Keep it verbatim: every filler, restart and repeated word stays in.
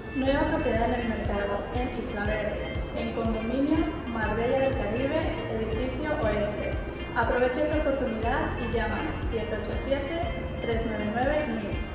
Nueva propiedad en el mercado, en Isla Verde, en condominio Marbella del Caribe, edificio Oeste. Aprovecha esta oportunidad y llámanos siete ocho siete, tres nueve nueve, mil.